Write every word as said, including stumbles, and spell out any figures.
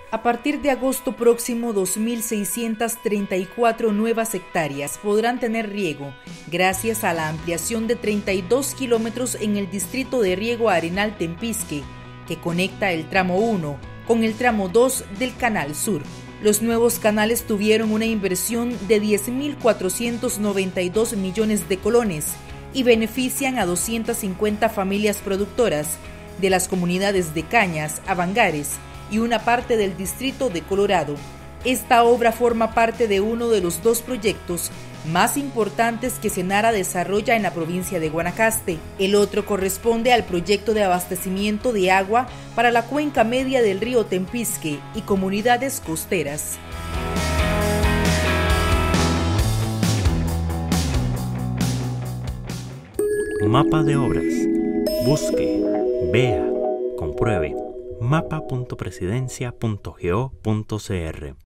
A partir de agosto próximo, dos mil seiscientas treinta y cuatro nuevas hectáreas podrán tener riego gracias a la ampliación de treinta y dos kilómetros en el distrito de riego Arenal Tempisque, que conecta el tramo uno con el tramo dos del Canal Sur. Los nuevos canales tuvieron una inversión de diez mil cuatrocientos noventa y dos millones de colones y benefician a doscientas cincuenta familias productoras de las comunidades de Cañas, Avangares y una parte del distrito de Colorado. Esta obra forma parte de uno de los dos proyectos más importantes que Senara desarrolla en la provincia de Guanacaste. El otro corresponde al proyecto de abastecimiento de agua para la cuenca media del río Tempisque y comunidades costeras. Mapa de obras. Busque, vea, compruebe. mapa punto presidencia punto go punto cr